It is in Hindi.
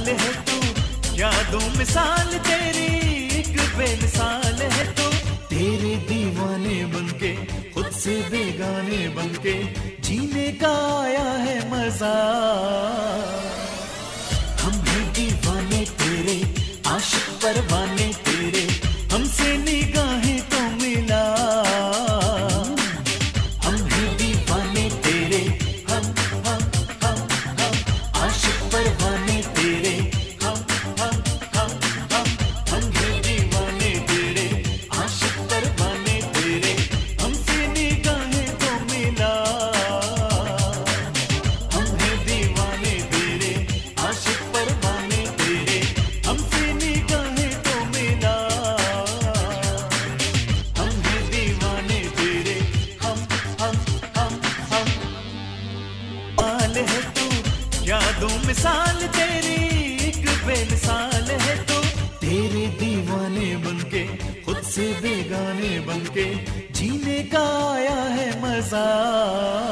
कमाल है तू, यादों मिसाल तेरी एक बेमिसाल है तू। तेरे दीवाने बनके खुद से बेगाने बनके जीने का आया है मजा। हम हैं दीवाने तेरे, आशिक परवाने तेरे, हमसे निगाहें तो मिला। हम हैं दीवाने तेरे, हम आशिक परवाने तेरे, हम हैं दीवाने तेरे, आशिक परवाने तेरे, हमसे निगाहें तो मिला। हम हैं दीवाने तेरे, आशिक परवाने तेरे, हमसे निगाहें तो मिला। हम हैं दीवाने तेरे, हम कमाल है तू, यादों मिसाल तेरी एक बेमिसाल है तू। तेरे दीवाने बनके खुद से बेगाने बनके जीने का आया है मजा।